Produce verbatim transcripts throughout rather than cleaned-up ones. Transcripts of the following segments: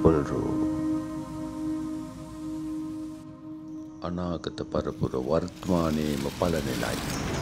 පොල්රු අනාගත පරපුර වර්තමානයේම පලනෙලයි.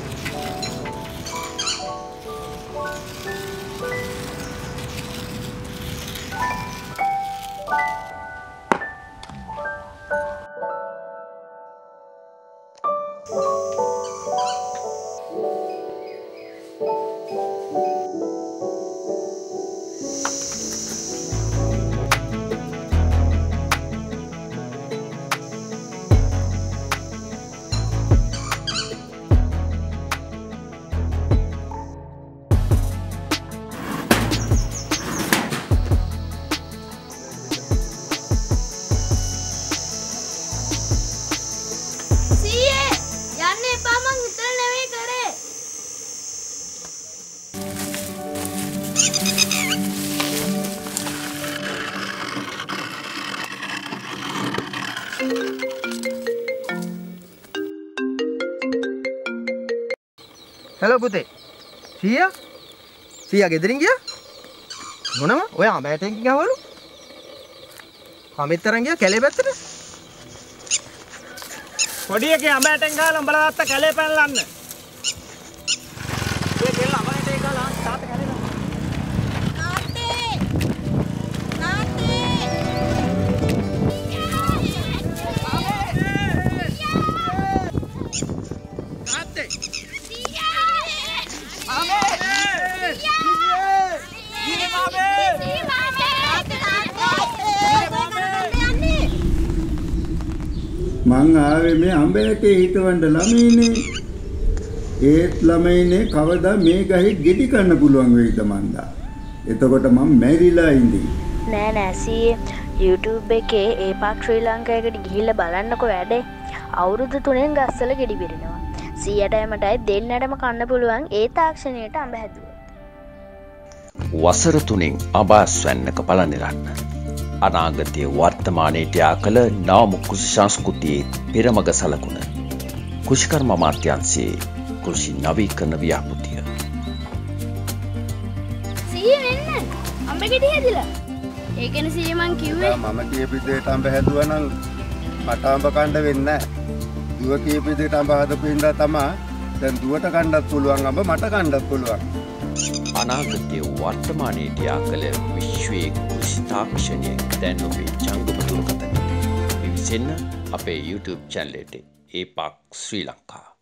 Hello පුතේ. සීයා? සීයා ගෙදරින් ගියා? මොනම? ඔය අඹෑටෙන් ගියාවලු? කමෙත්තරන් ගියා කැලේ පැත්තට? පොඩි එකේ අඹෑටෙන් ගහලා උඹලා තාත්තා කැලේ පැනලන්න. ඒ කෙල්ල අඹෑටෙන් ගහලා තාත්තා කැලේ පැනලන්න. තාත්තේ! තාත්තේ! තාත්තේ! මං ආවේ මේ අඹයටේ හිටවන්න ළමයිනේ. ඒත් ළමයිනේ කවදා මේ ගහේ ගෙඩි කන්න පුළුවන් වෙයිද මන්දා. එතකොට මං මැරිලා ඉඳී. නෑ නෑ සීයේ YouTube එකේ ඒපාක් ශ්‍රී ලංකාවකට ගිහිල්ලා බලන්නකෝ වැඩේ. අවුරුදු තුනෙන් ගස්වල ගෙඩි බිරිනවා. සීයටයි මටයි දෙන්නටම කන්න පුළුවන් ඒ තාක්ෂණයට අඹ හැදුවා. වසර තුනෙන් අබාස්වැන්නක පලනිරන්න. අනාගතයේ වර්තමානයට යා කළ නවම කෘෂි සංස්කෘතියේ පෙරමග සලකුණ. කෘෂිකර්ම අමාත්‍යාංශයේ කෘෂි නවීකරණ ව්‍යාපෘතිය. සීයේ වෙන්න අඹ ගෙඩි හැදිලා. ඒකනේ සීයේ මං කිව්වේ. මම කියපු විදිහට අඹ හැදුවා නම් මට අඹ කන්න වෙන්නේ නැහැ. දුව කියපු විදිහට අඹ හදපු ඉඳලා තමයි දැන් දුවට කන්නත් පුළුවන් අඹ මට කන්නත් පුළුවන්. අනාගතයේ වර්තමානයට යා කළ විශ්වයේ කෘෂි තාක්ෂණය දැන් ඔබේ ජංගම දුරකථනයේ විසෙන්න අපේ YouTube channel එකේ ඒපාක් ශ්‍රී ලංකා